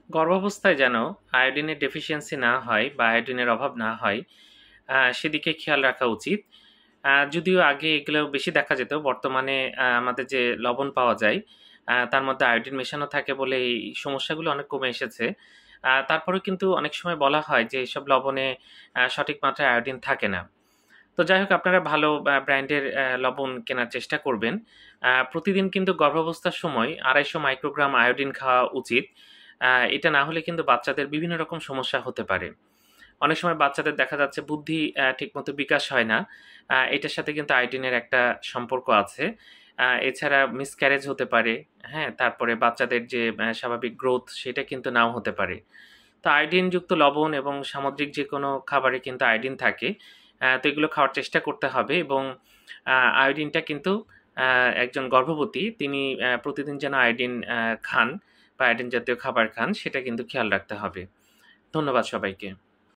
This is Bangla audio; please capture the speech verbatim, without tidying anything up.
গর্ভাবস্থায় যেন আয়োডিনের ডেফিসিয়েন্সি না হয় বা আয়োডিনের অভাব না হয়, আ সেদিকে খেয়াল রাখা উচিত। আ যদিও আগে এগুলো বেশি দেখা যেত। বর্তমানে আ আমাদের যে লবণ পাওয়া যায়, আ তার মধ্যে আয়োডিন মেশানো থাকে বলে এই সমস্যাগুলো অনেক কমে এসেছে। আ তারপরেও কিন্তু অনেক সময় বলা হয় যে এসব লবণে আ সঠিক মাত্রায় আয়োডিন থাকে না। তো যাই হোক, আপনারা ভালো আ ব্র্যান্ডের অ্যা লবণ কেনার চেষ্টা করবেন। আ প্রতিদিন কিন্তু গর্ভাবস্থার সময় আড়াইশো মাইক্রোগ্রাম আয়োডিন খাওয়া উচিত। আ এটা না হলে কিন্তু বাচ্চাদের বিভিন্ন রকম সমস্যা হতে পারে। অনেক সময় বাচ্চাদের দেখা যাচ্ছে বুদ্ধি অ্যা ঠিকমতো বিকাশ হয় না। আ এটার সাথে কিন্তু আয়োডিনের একটা সম্পর্ক আছে। আ এছাড়া মিসক্যারেজ হতে পারে, হ্যাঁ? তারপরে বাচ্চাদের যে অ্যা স্বাভাবিক গ্রোথ সেটা কিন্তু নাও হতে পারে। তো আয়োডিনযুক্ত লবণ এবং সামুদ্রিক যেকোনো খাবারে কিন্তু আয়োডিন থাকে। আ তো এগুলো খাওয়ার চেষ্টা করতে হবে এবং আ আয়োডিনটা কিন্তু আ একজন গর্ভবতী তিনি অ্যা প্রতিদিন যেন আয়োডিন অ্যা খান বা আয়োডিন জাতীয় খাবার খান সেটা কিন্তু খেয়াল রাখতে হবে। ধন্যবাদ সবাইকে।